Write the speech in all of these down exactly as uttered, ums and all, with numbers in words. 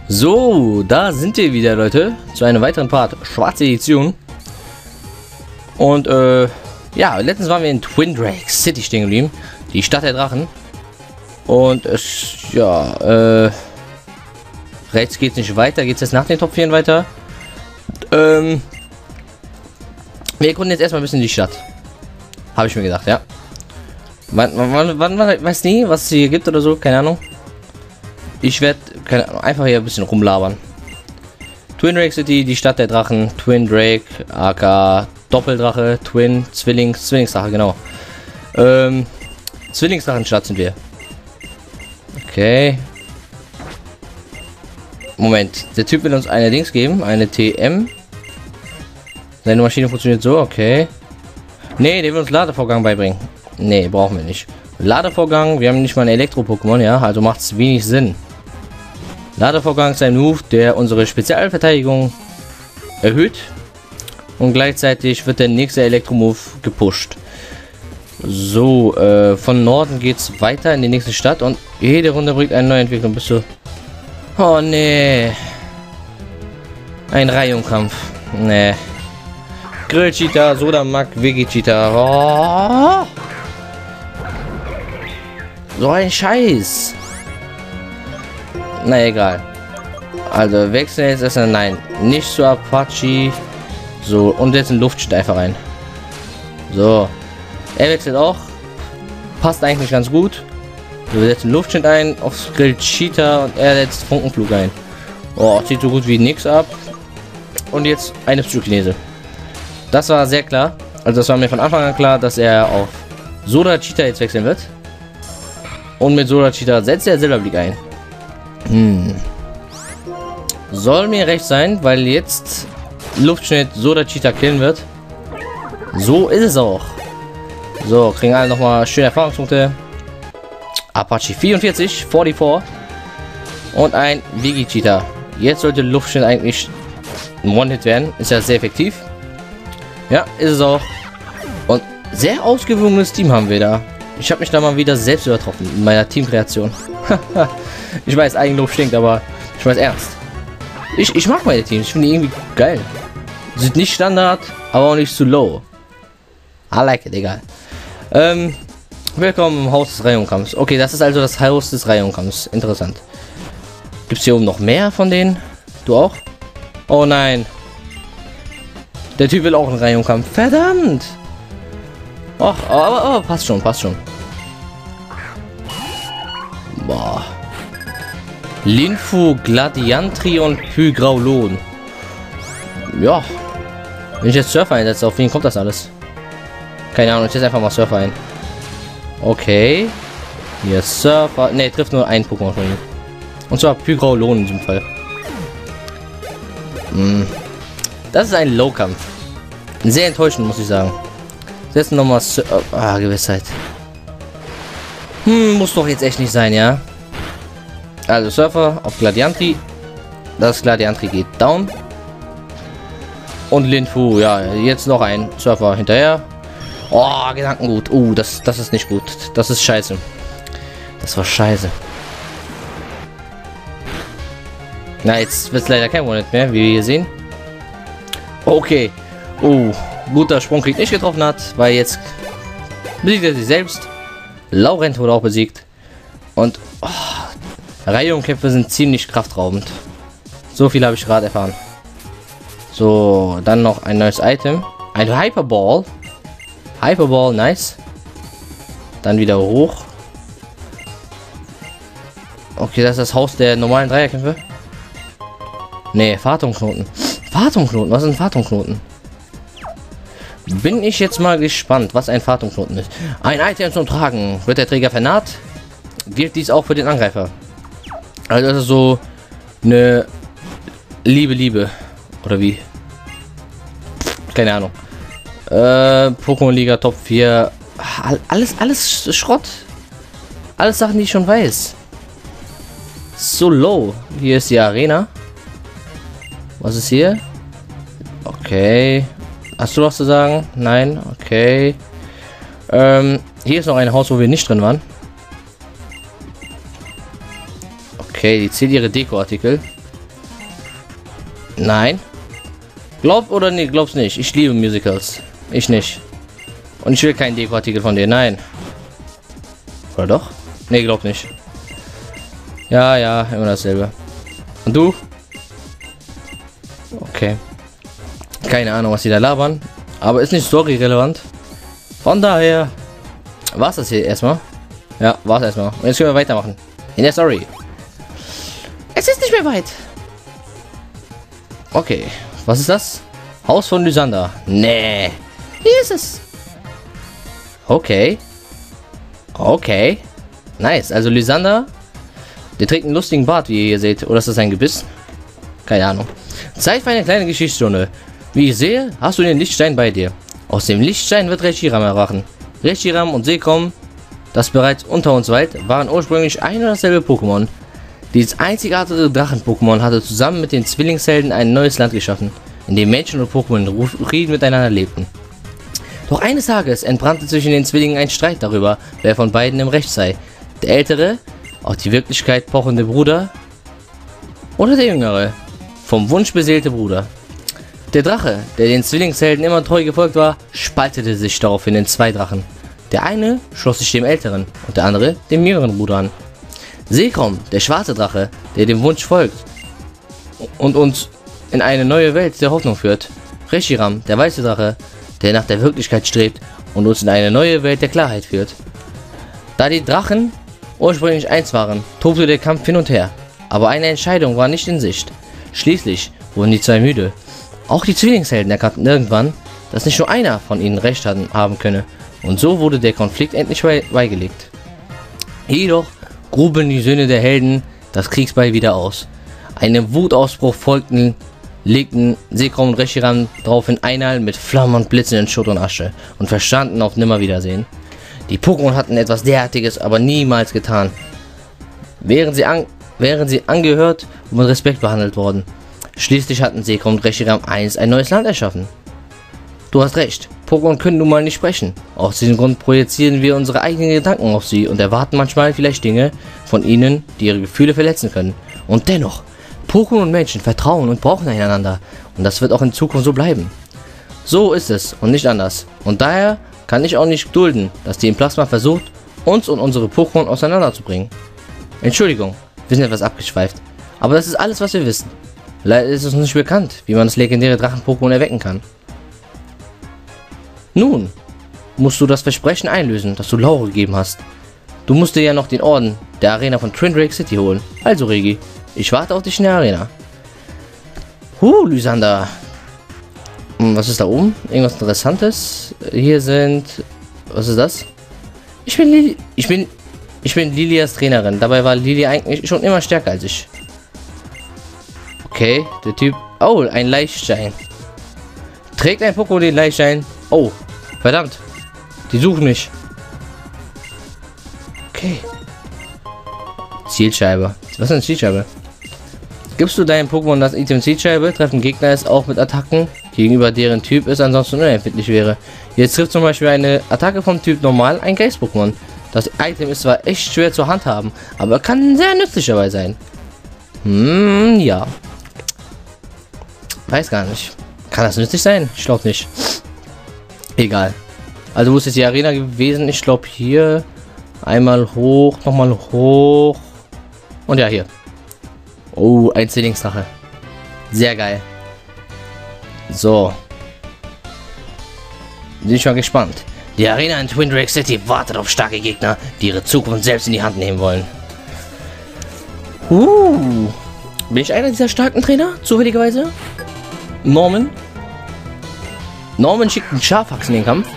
So, da sind wir wieder, Leute, zu einem weiteren Part Schwarze Edition. Und äh, ja, letztens waren wir in Twin Drake City stehen geblieben, die Stadt der Drachen. Und es, ja, äh, rechts geht es nicht weiter, geht es jetzt nach den Top vier weiter. Ähm, wir erkunden jetzt erstmal ein bisschen die Stadt. Habe ich mir gedacht, ja. Man, man, man, man weiß nie, was es hier gibt oder so, keine Ahnung. Ich werde einfach hier ein bisschen rumlabern. Twin Drake City, die Stadt der Drachen, Twin Drake, aka Doppeldrache, Twin, Zwillings, Zwillingsdrache, genau. Ähm, Zwillingsdrachenstadt sind wir. Okay. Moment, der Typ will uns eine Dings geben, eine T M. Seine Maschine funktioniert so, okay. Nee, der will uns Ladevorgang beibringen. Nee, brauchen wir nicht. Ladevorgang, wir haben nicht mal ein Elektro-Pokémon, ja, also macht es wenig Sinn. Ladevorgang ist ein Move, der unsere Spezialverteidigung erhöht und gleichzeitig wird der nächste Elektro-Move gepusht. So, äh, von Norden geht es weiter in die nächste Stadt und jede Runde bringt eine neue Entwicklung. Bist du... Oh, nee. Ein Reihungkampf. Nee. Grill-Cheetah, Sodamak, Veggie-Cheetah. Oh. So ein Scheiß. Na egal. Also wechseln jetzt erstmal. Nein, nicht zu Apache. So, und jetzt ein Luftschnitt einfach rein. So. Er wechselt auch. Passt eigentlich ganz gut. Wir setzen Luftschnitt ein aufs Grill Cheetah und er setzt Funkenflug ein. Oh, zieht so gut wie nichts ab. Und jetzt eine Psychokinese. Das war sehr klar. Also das war mir von Anfang an klar, dass er auf Soda Cheetah jetzt wechseln wird. Und mit Soda Cheetah setzt er Silberblick ein. Hm. Soll mir recht sein, weil jetzt Luftschnitt Soda Cheetah killen wird. So ist es auch. So, kriegen alle nochmal schöne Erfahrungspunkte. Apache vierundvierzig, vierundvierzig. Und ein Veggie Cheetah. Jetzt sollte Luftschnitt eigentlich ein One-Hit werden. Ist ja sehr effektiv. Ja, ist es auch. Und sehr ausgewogenes Team haben wir da. Ich habe mich da mal wieder selbst übertroffen in meiner Teamkreation. Ich weiß, Eigenlob stinkt, aber ich weiß ernst. Ich, ich mag meine Teams. Ich finde die irgendwie geil. Sind nicht Standard, aber auch nicht zu low. I like it, egal. Ähm, willkommen im Haus des Reihungkampfs. Okay, das ist also das Haus des Reihungkampfs. Interessant. Gibt es hier oben noch mehr von denen? Du auch? Oh nein. Der Typ will auch einen Reihungkampf. Verdammt. Ach, aber oh, passt schon, passt schon. Boah. Linfu, Gladiantri und Pygraulon. Ja. Wenn ich jetzt Surfer einsetze, auf wen kommt das alles? Keine Ahnung, ich setze einfach mal Surfer ein. Okay. Hier Surfer. Ne, trifft nur ein Pokémon von ihm. Und zwar Pygraulon in diesem Fall. Hm. Das ist ein Low-Kampf. Sehr enttäuschend, muss ich sagen. Setzen nochmal. Ah, Gewissheit. Hm, muss doch jetzt echt nicht sein, ja. Also Surfer auf Gladiantri. Das Gladiantri geht down. Und Linfu, ja, jetzt noch ein Surfer hinterher. Oh, Gedankengut. Uh, das, das ist nicht gut. Das ist scheiße. Das war scheiße. Na, jetzt wird es leider kein Monat mehr, wie wir hier sehen. Okay. Uh, guter Sprung kriegt nicht getroffen hat, weil jetzt besiegt er sich selbst. Laurent wurde auch besiegt. Und oh, Reihungkämpfe sind ziemlich kraftraubend. So viel habe ich gerade erfahren. So, dann noch ein neues Item. Ein Hyperball. Hyperball, nice. Dann wieder hoch. Okay, das ist das Haus der normalen Dreierkämpfe. Nee, Phantomknoten. Phantomknoten, was ist ein Phantomknoten? Bin ich jetzt mal gespannt, was ein Phantomknoten ist. Ein Item zum Tragen. Wird der Träger vernarrt, gilt dies auch für den Angreifer. Also das ist so eine Liebe, Liebe. Oder wie? Keine Ahnung. Äh, Pokémon Liga Top vier. Alles, alles Schrott. Alles Sachen, die ich schon weiß. So low. Hier ist die Arena. Was ist hier? Okay. Hast du was zu sagen? Nein. Okay. Ähm, hier ist noch ein Haus, wo wir nicht drin waren. Okay, die zählt ihre Deko-Artikel. Nein. Glaub oder nee, glaub's nicht. Ich liebe Musicals. Ich nicht. Und ich will keinen Dekoartikel von dir. Nein. Oder doch? Nee, glaub nicht. Ja, ja, immer dasselbe. Und du? Okay. Keine Ahnung, was die da labern. Aber ist nicht story-relevant. Von daher war's das hier erstmal. Ja, war's erstmal. Und jetzt können wir weitermachen. In der Story. Es ist nicht mehr weit. Okay. Was ist das? Haus von Lysander. Nee. Hier ist es. Okay. Okay. Nice. Also Lysander, der trägt einen lustigen Bart, wie ihr hier seht. Oder ist das ein Gebiss? Keine Ahnung. Zeit für eine kleine Geschichtsstunde. Wie ich sehe, hast du den Lichtstein bei dir. Aus dem Lichtstein wird Reshiram erwachen. Reshiram und Zekrom, das bereits unter uns weilt, waren ursprünglich ein und dasselbe Pokémon. Dieses einzigartige Drachen-Pokémon hatte zusammen mit den Zwillingshelden ein neues Land geschaffen, in dem Menschen und Pokémon in Frieden miteinander lebten. Doch eines Tages entbrannte zwischen den Zwillingen ein Streit darüber, wer von beiden im Recht sei. Der ältere, auf die Wirklichkeit pochende Bruder oder der jüngere, vom Wunsch beseelte Bruder. Der Drache, der den Zwillingshelden immer treu gefolgt war, spaltete sich daraufhin in zwei Drachen. Der eine schloss sich dem älteren und der andere dem jüngeren Bruder an. Zekrom, der schwarze Drache, der dem Wunsch folgt und uns in eine neue Welt der Hoffnung führt. Reshiram, der weiße Drache, der nach der Wirklichkeit strebt und uns in eine neue Welt der Klarheit führt. Da die Drachen ursprünglich eins waren, tobte der Kampf hin und her, aber eine Entscheidung war nicht in Sicht. Schließlich wurden die zwei müde. Auch die Zwillingshelden erkannten irgendwann, dass nicht nur einer von ihnen Recht hatten, haben könne, und so wurde der Konflikt endlich beigelegt. Jedoch gruben die Söhne der Helden das Kriegsbeil wieder aus. Einem Wutausbruch folgten, legten Zekrom und Reshiram daraufhin Einhalt mit Flammen und Blitzen in Schutt und Asche und verstanden auf Nimmerwiedersehen. Die Pokémon hatten etwas derartiges aber niemals getan. Wären sie, an, wären sie angehört und mit Respekt behandelt worden. Schließlich hatten Zekrom und Reshiram einst ein neues Land erschaffen. Du hast recht, Pokémon können nun mal nicht sprechen. Aus diesem Grund projizieren wir unsere eigenen Gedanken auf sie und erwarten manchmal vielleicht Dinge von ihnen, die ihre Gefühle verletzen können. Und dennoch, Pokémon und Menschen vertrauen und brauchen einander. Und das wird auch in Zukunft so bleiben. So ist es und nicht anders. Und daher kann ich auch nicht dulden, dass Team Plasma versucht, uns und unsere Pokémon auseinanderzubringen. Entschuldigung, wir sind etwas abgeschweift. Aber das ist alles, was wir wissen. Leider ist es uns nicht bekannt, wie man das legendäre Drachen-Pokémon erwecken kann. Nun, musst du das Versprechen einlösen, das du Laure gegeben hast. Du musst dir ja noch den Orden der Arena von Twin Drake City holen. Also, Regi, ich warte auf dich in der Arena. Huh, Lysander. Was ist da oben? Irgendwas Interessantes? Hier sind... Was ist das? Ich bin Lili... Ich bin... Ich bin Lilias Trainerin. Dabei war Lili eigentlich schon immer stärker als ich. Okay, der Typ... Oh, ein Leichtstein. Trägt ein Pokémon den Leichtstein? Oh, verdammt. Die suchen mich. Okay. Zielscheibe. Was ist eine Zielscheibe? Gibst du deinem Pokémon das Item Zielscheibe, treffen Gegner es auch mit Attacken, gegenüber deren Typ es ansonsten unempfindlich wäre. Jetzt trifft zum Beispiel eine Attacke vom Typ Normal ein Geist-Pokémon. Das Item ist zwar echt schwer zu handhaben, aber kann sehr nützlich dabei sein. Hm, ja. Weiß gar nicht. Kann das nützlich sein? Ich glaube nicht. Egal. Also wo ist jetzt die Arena gewesen? Ich glaube hier. Einmal hoch, nochmal hoch. Und ja, hier. Oh, ein Zwillingsdrache. Sehr geil. So. Bin ich schon gespannt. Die Arena in Twin Drake City wartet auf starke Gegner, die ihre Zukunft selbst in die Hand nehmen wollen. Uh. Bin ich einer dieser starken Trainer? Zufälligerweise? Norman? Norman schickt einen Scharfax in den Kampf.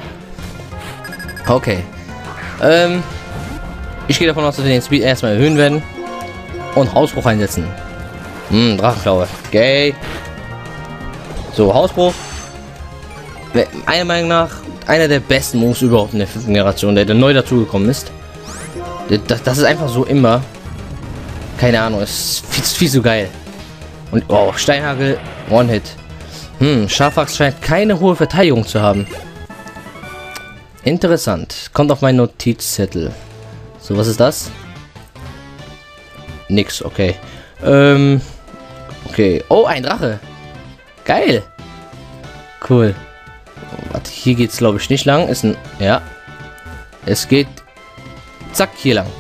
Okay. Ähm. Ich gehe davon aus, dass wir den Speed erstmal erhöhen werden. Und Hausbruch einsetzen. Hm, Drachenklaue. Okay. So, Hausbruch. Meiner Meinung nach einer der besten Moves überhaupt in der fünften Generation, der, der neu dazugekommen ist. Das, das ist einfach so immer. Keine Ahnung, ist viel, viel zu geil. Und oh, Steinhagel, One-Hit. Hm, Scharfax scheint keine hohe Verteidigung zu haben. Interessant. Kommt auf meinen Notizzettel. So, was ist das? Nix, okay. Ähm, Okay. Oh, ein Drache. Geil. Cool. Warte, hier geht's glaube ich nicht lang. Ist ein... Ja. Es geht... Zack, hier lang.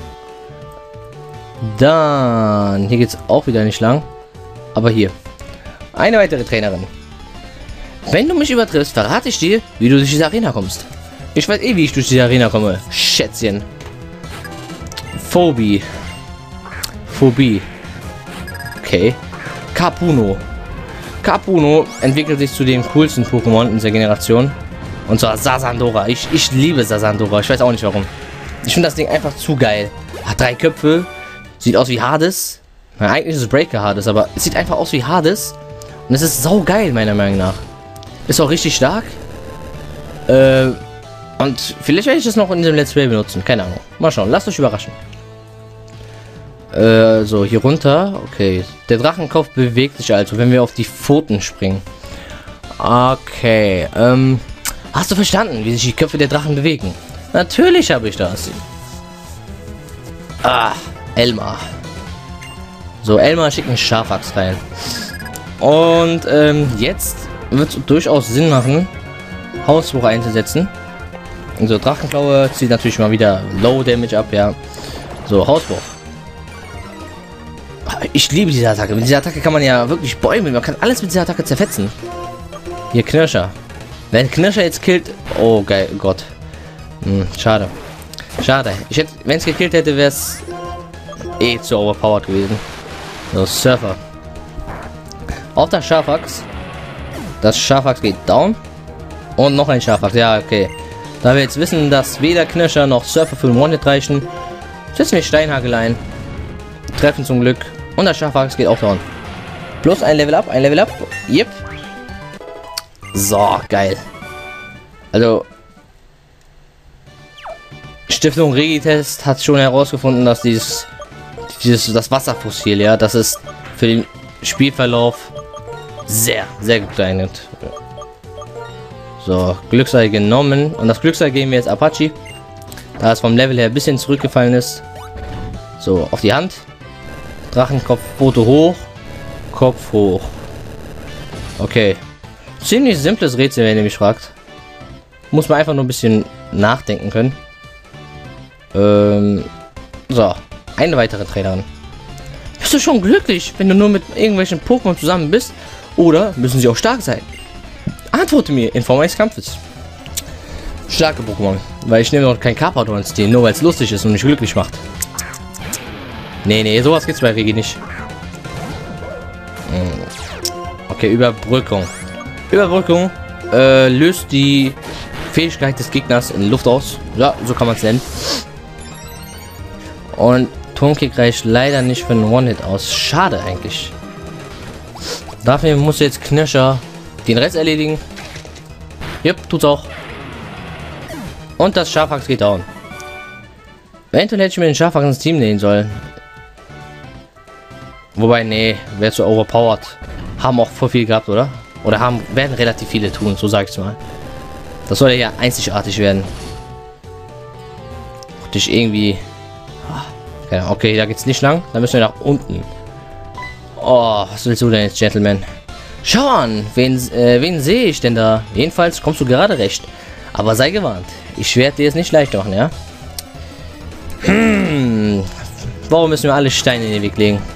Dann... Hier geht's auch wieder nicht lang. Aber hier. Eine weitere Trainerin. Wenn du mich übertriffst, verrate ich dir, wie du durch diese Arena kommst. Ich weiß eh, wie ich durch diese Arena komme. Schätzchen. Phobie. Phobie. Okay. Capuno. Capuno entwickelt sich zu dem coolsten Pokémon in dieser Generation. Und zwar Sasandora. Ich, ich liebe Sasandora. Ich weiß auch nicht warum. Ich finde das Ding einfach zu geil. Hat drei Köpfe. Sieht aus wie Hades. Na, eigentlich ist es Breaker Hades, aber es sieht einfach aus wie Hades. Und es ist sau geil, meiner Meinung nach. Ist auch richtig stark. Äh, und vielleicht werde ich das noch in diesem Let's Play benutzen. Keine Ahnung. Mal schauen. Lasst euch überraschen. Äh, so, hier runter. Okay. Der Drachenkopf bewegt sich also, wenn wir auf die Pfoten springen. Okay. Ähm, hast du verstanden, wie sich die Köpfe der Drachen bewegen? Natürlich habe ich das. Ah, Elmar. So, Elmar schickt einen Schafax rein. Und ähm, jetzt wird es durchaus Sinn machen, Hausspruch einzusetzen. So, Drachenklaue zieht natürlich mal wieder Low Damage ab, ja. So, Hausspruch. Ich liebe diese Attacke. Mit dieser Attacke kann man ja wirklich bäumen. Man kann alles mit dieser Attacke zerfetzen. Hier, Knirscher. Wenn Knirscher jetzt killt... Oh, geil, Gott. Hm, schade. Schade. Ich hätte, wenn es gekillt hätte, wäre es eh zu overpowered gewesen. So, Surfer. Auf das Schafax. Das Schafax geht down. Und noch ein Schafax. Ja, okay. Da wir jetzt wissen, dass weder Knirscher noch Surfer für den One-Hit reichen, setzen wir Steinhagel ein. Treffen zum Glück. Und das Schafax geht auch down. Plus ein Level up, ein Level up. Yep. So, geil. Also, Stiftung Regitest hat schon herausgefunden, dass dieses, dieses das Wasserfossil, ja, das ist für den Spielverlauf sehr, sehr gut geeignet. So, Glücksei genommen. Und das Glücksei geben wir jetzt Apache. Da es vom Level her ein bisschen zurückgefallen ist. So, auf die Hand. Drachenkopf, Foto hoch. Kopf hoch. Okay. Ziemlich simples Rätsel, wenn ihr mich fragt. Muss man einfach nur ein bisschen nachdenken können. Ähm, so. Eine weitere Trainerin. Bist du schon glücklich, wenn du nur mit irgendwelchen Pokémon zusammen bist? Oder müssen sie auch stark sein? Antworte mir in Form eines Kampfes. Starke Pokémon. Weil ich nehme noch kein Carpador ins Team, nur weil es lustig ist und mich glücklich macht. Nee, nee, sowas gibt's bei Regi nicht. Okay, Überbrückung. Überbrückung äh, löst die Fähigkeit des Gegners in Luft aus. Ja, so kann man es nennen. Und Turmkick reicht leider nicht für einen One-Hit aus. Schade eigentlich. Dafür muss jetzt Knirscher den Rest erledigen. Jupp, tut's auch. Und das Schafax geht down. Eventuell hätte ich mir den Schafax ins Team nehmen sollen. Wobei, nee, wäre zu overpowered. Haben auch voll viel gehabt, oder? Oder haben, werden relativ viele tun, so sag ich mal. Das soll ja einzigartig werden. Und ich irgendwie... Ja, okay, da geht's nicht lang. Da müssen wir nach unten. Oh, was willst du denn jetzt, Gentleman? Schau an, wen, äh, wen sehe ich denn da? Jedenfalls kommst du gerade recht. Aber sei gewarnt. Ich werde dir es nicht leicht machen, ja? Hm. Warum müssen wir alle Steine in den Weg legen?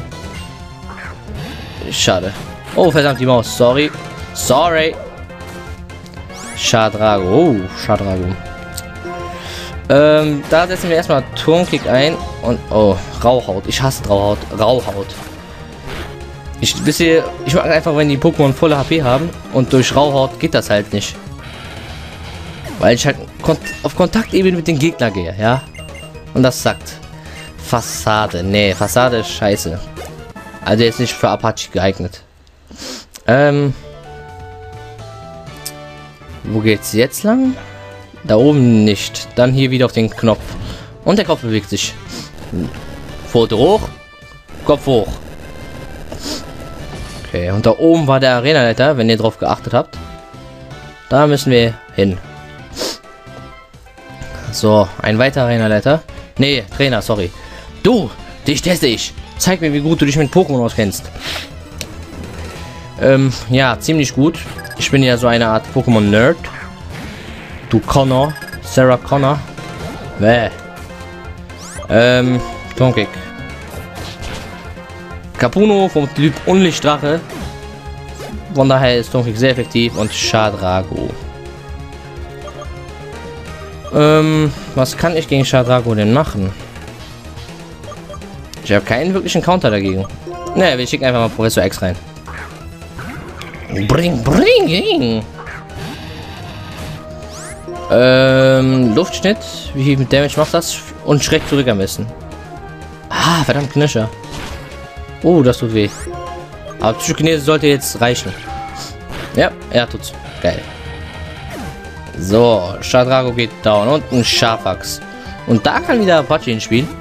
Schade. Oh, verdammt, die Maus. Sorry. Sorry. Schadrago. Oh, Schadrago. Ähm, da setzen wir erstmal Turmkick ein. Und, oh, Rauhaut. Ich hasse Rauhaut. Rauhaut. Ich, wisst ihr, ich mag einfach, wenn die Pokémon volle H P haben. Und durch Rauhaut geht das halt nicht. Weil ich halt kont auf Kontaktebene mit dem Gegner gehe, ja? Und das sagt. Fassade. Nee, Fassade ist scheiße. Also jetzt nicht für Apache geeignet. Ähm. Wo geht's jetzt lang? Da oben nicht. Dann hier wieder auf den Knopf. Und der Kopf bewegt sich. Foto hoch. Kopf hoch. Okay, und da oben war der Arenaleiter, wenn ihr drauf geachtet habt. Da müssen wir hin. So, ein weiterer Arenaleiter. Nee, Trainer, sorry. Du, dich teste ich. Zeig mir, wie gut du dich mit Pokémon auskennst. Ähm, ja, ziemlich gut. Ich bin ja so eine Art Pokémon-Nerd. Du Connor. Sarah Connor. Bäh. Ähm, Tonkik. Capuno vom Typ Unlichtdrache. Von daher ist Tonkik sehr effektiv und Shadrago. Ähm, was kann ich gegen Shadrago denn machen? Ich habe keinen wirklichen Counter dagegen. Ne, wir schicken einfach mal Professor X rein. Bring, bring. Ähm, Luftschnitt. Wie viel mit Damage macht das? Und schreckt zurück am besten. Ah, verdammt Knischer. Oh, das tut weh. Aber Psychokinese sollte jetzt reichen. Ja, er tut's. Geil. So, Shadrago geht down und ein Sharfax. Und da kann wieder Apache ins Spiel.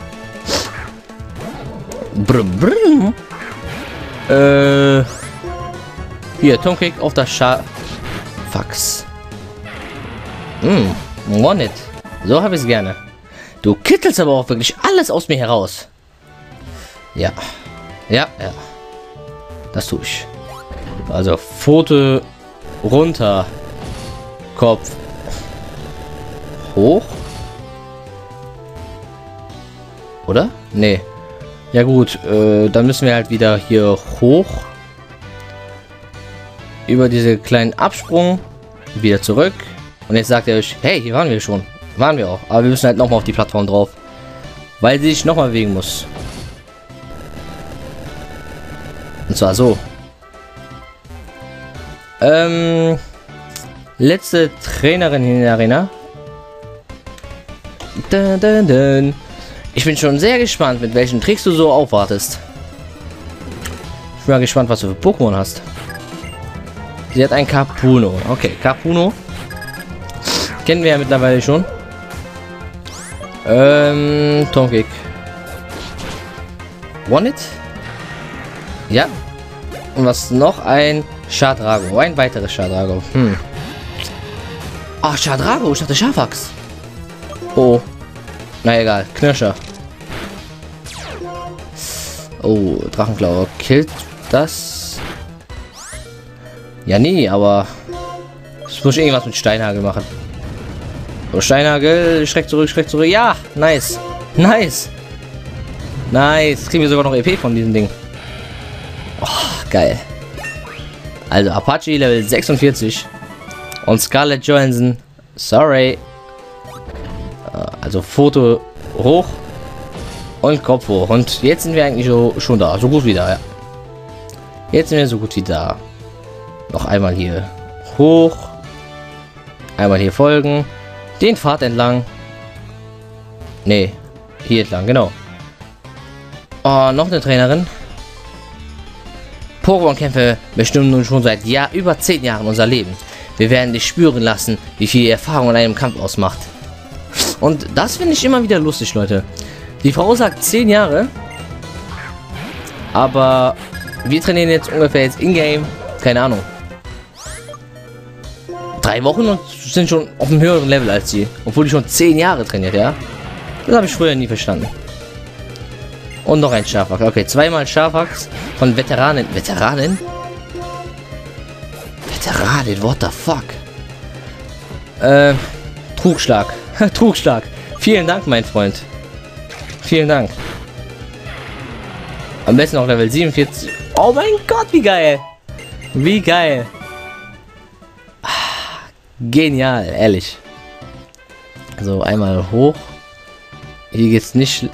Brr, brr. Äh, hier, Tonkik auf das Sharfax. Hm, One-Hit. So habe ich es gerne. Du kittelst aber auch wirklich alles aus mir heraus. Ja. Ja, ja. Das tue ich. Also, Pfote runter. Kopf hoch. Oder? Nee. Ja gut, äh, dann müssen wir halt wieder hier hoch. Über diese kleinen Absprung. Wieder zurück. Und jetzt sagt er euch, hey, hier waren wir schon. Waren wir auch. Aber wir müssen halt nochmal auf die Plattform drauf. Weil sie sich nochmal bewegen muss. Und zwar so. Ähm... Letzte Trainerin in der Arena. Dun, dun, dun. Ich bin schon sehr gespannt, mit welchen Tricks du so aufwartest. Ich bin mal gespannt, was du für Pokémon hast. Sie hat ein Capuno. Okay, Capuno. Kennen wir ja mittlerweile schon. Ähm, Tonkik. One-Hit? Ja. Und was noch? Ein Shadrago. Ein weiteres Shadrago. Hm. Ach, Shadrago, ich dachte Sharfax. Oh. Na egal, Knirscher. Oh, Drachenklaue. Killt das? Ja, nee, aber... Ich muss irgendwas mit Steinhagel machen. So, Steinhagel, schreck zurück, schreck zurück. Ja, nice. Nice. Nice. Jetzt kriegen wir sogar noch E P von diesem Ding. Oh, geil. Also, Apache Level sechsundvierzig. Und Scarlett Johansson, sorry. Also Foto hoch und Kopf hoch. Und jetzt sind wir eigentlich so, schon da. So gut wie da, ja. Jetzt sind wir so gut wie da. Noch einmal hier hoch. Einmal hier folgen. Den Pfad entlang. Nee, hier entlang, genau. Oh, noch eine Trainerin. Pokémon-Kämpfe bestimmen nun schon seit Jahr, über zehn Jahren unser Leben. Wir werden dich spüren lassen, wie viel Erfahrung in einem Kampf ausmacht. Und das finde ich immer wieder lustig, Leute. Die Frau sagt zehn Jahre. Aber wir trainieren jetzt ungefähr jetzt in-game. Keine Ahnung. Drei Wochen und sind schon auf einem höheren Level als sie. Obwohl ich schon zehn Jahre trainiert, ja. Das habe ich früher nie verstanden. Und noch ein Sharfax. Okay, zweimal Sharfax von Veteranen. Veteranen? Veteranen, what the fuck? Äh, Trugschlag. Trugschlag. Vielen Dank, mein Freund. Vielen Dank. Am besten noch Level siebenundvierzig. Oh mein Gott, wie geil. Wie geil. Ah, genial, ehrlich. So, einmal hoch. Hier geht's nicht.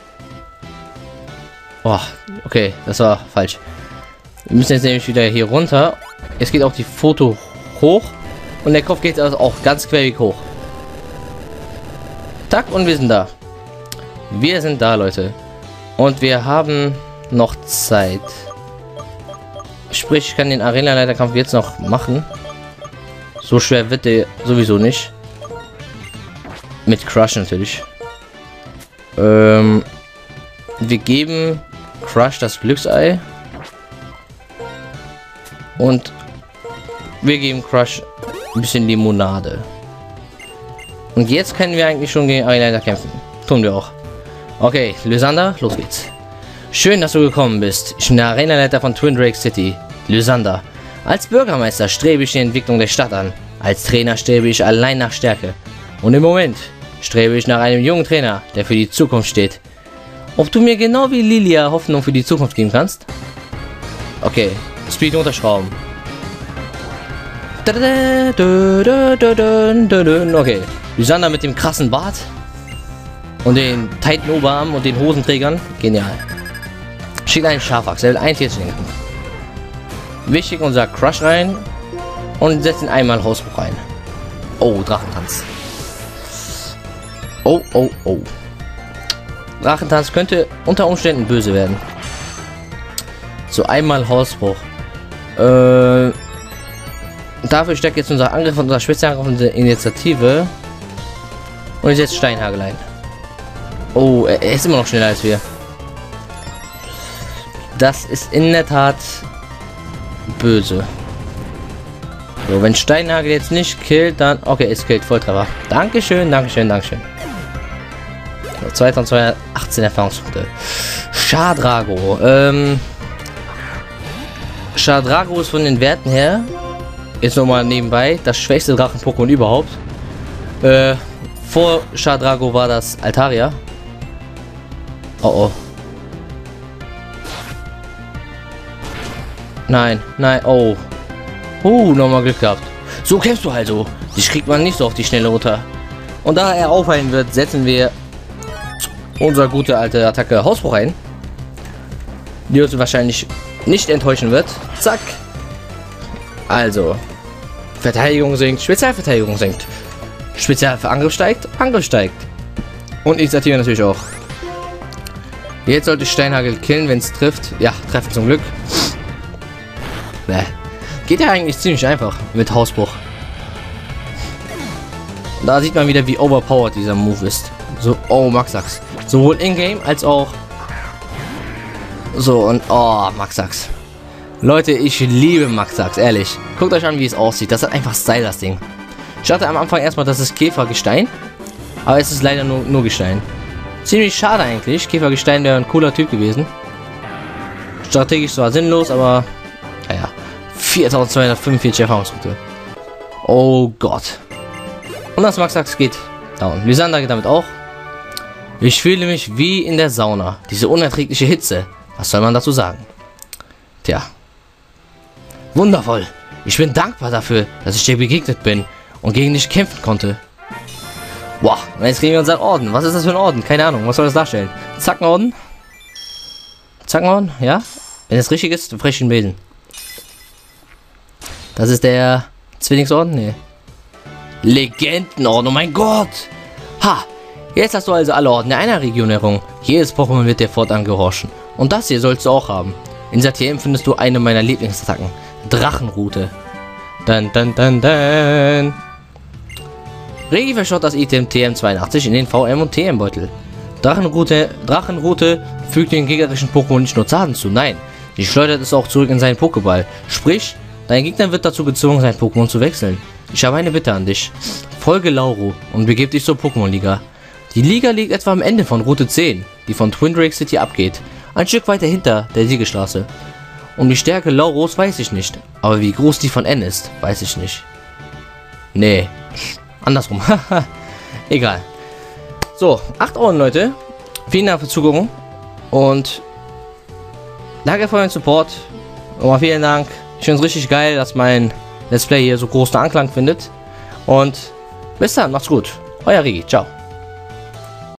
Oh, okay, das war falsch. Wir müssen jetzt nämlich wieder hier runter. Es geht auch die Foto hoch. Und der Kopf geht also auch ganz querweg hoch. Tack, und wir sind da. Wir sind da, Leute. Und wir haben noch Zeit. Sprich, ich kann den Arena-Leiterkampf jetzt noch machen. So schwer wird der sowieso nicht. Mit Crush natürlich. Ähm, wir geben Crush das Glücksei. Und wir geben Crush ein bisschen Limonade. Und jetzt können wir eigentlich schon gegen Arena kämpfen. Tun wir auch. Okay, Lysander, los geht's. Schön, dass du gekommen bist. Ich bin der Arenaleiter von Twin Drake City. Lysander. Als Bürgermeister strebe ich die Entwicklung der Stadt an. Als Trainer strebe ich allein nach Stärke. Und im Moment strebe ich nach einem jungen Trainer, der für die Zukunft steht. Ob du mir genau wie Lilia Hoffnung für die Zukunft geben kannst? Okay, Speed unterschrauben. Okay, Lysander mit dem krassen Bart und den tighten Oberarm und den Hosenträgern. Genial. Schickt einen Schafachs, Level einundvierzig denken. Wichtig unser Crush rein und setzen einmal Hausbruch rein. Oh, Drachentanz. Oh, oh, oh. Drachentanz könnte unter Umständen böse werden. So, einmal Hausbruch. Äh, dafür steckt jetzt unser Angriff und unser Spezialangriff und unsere Initiative. Und ich setze Steinhagel ein. Oh, er, er ist immer noch schneller als wir. Das ist in der Tat böse. So, wenn Steinhagel jetzt nicht killt, dann... Okay, es killt. Volltreffer. Dankeschön, Dankeschön, Dankeschön. So, zweitausendzweihundertachtzehn Erfahrungspunkte. Shadrago. Ähm... Shadrago ist von den Werten her, jetzt nochmal nebenbei, das schwächste Drachen-Pokémon überhaupt. Äh, vor Shadrago war das Altaria. Oh oh. Nein, nein, oh. Uh, nochmal Glück gehabt. So kämpfst du also. Die kriegt man nicht so auf die Schnelle runter. Und da er aufheilen wird, setzen wir unsere gute alte Attacke Hausbruch ein. Die uns wahrscheinlich nicht enttäuschen wird. Zack. Also. Verteidigung sinkt, Spezialverteidigung sinkt. Spezialangriff steigt, Angriff steigt. Und Initiative natürlich auch. Jetzt sollte Steinhagel killen, wenn es trifft. Ja, treffen zum Glück. Bäh. Geht ja eigentlich ziemlich einfach mit Hausbruch. Da sieht man wieder, wie overpowered dieser Move ist. So, oh, Maxax. Sowohl in-game als auch... So, und... Oh, Maxax. Leute, ich liebe Maxax, ehrlich. Guckt euch an, wie es aussieht. Das hat einfach Style, das Ding. Ich dachte am Anfang erstmal, das ist Käfergestein. Aber es ist leider nur, nur Gestein. Ziemlich schade eigentlich. Käfergestein wäre ein cooler Typ gewesen. Strategisch zwar sinnlos, aber... Naja. viertausendzweihundertfünfundvierzig Erfahrungspunkte. Oh Gott. Und das Maxax geht down. Lysander geht damit auch. Ich fühle mich wie in der Sauna. Diese unerträgliche Hitze. Was soll man dazu sagen? Tja. Wundervoll. Ich bin dankbar dafür, dass ich dir begegnet bin und gegen dich kämpfen konnte. Boah, und jetzt kriegen wir unseren Orden. Was ist das für ein Orden? Keine Ahnung. Was soll das darstellen? Zackenorden? Zackenorden? Ja? Wenn es richtig ist, frischen Besen. Das ist der Zwillingsorden? Nee. Legendenorden, oh mein Gott! Ha! Jetzt hast du also alle Orden der einer Region errungen. Jedes Pokémon wird dir fortan gehorchen. Und das hier sollst du auch haben. In Satiem findest du eine meiner Lieblingsattacken. Drachenrute. Dann, dann, dann, dann. Regi verschaut das Item T M zweiundachtzig in den V M und T M-Beutel. Drachenrute, Drachenrute fügt den gegnerischen Pokémon nicht nur Schaden zu, nein. Sie schleudert es auch zurück in seinen Pokéball. Sprich, dein Gegner wird dazu gezwungen, sein Pokémon zu wechseln. Ich habe eine Bitte an dich. Folge Lauro und begib dich zur Pokémon-Liga. Die Liga liegt etwa am Ende von Route zehn, die von Twin Drake City abgeht. Ein Stück weiter hinter der Siegestraße. Um die Stärke Lauros weiß ich nicht, aber wie groß die von N ist, weiß ich nicht. Nee, andersrum. Egal. So, acht Orden, Leute. Vielen Dank fürs Zugucken. Und danke für euren Support. Nochmal vielen Dank. Ich finde es richtig geil, dass mein Let's Play hier so großen Anklang findet. Und bis dann, macht's gut. Euer Regi, ciao.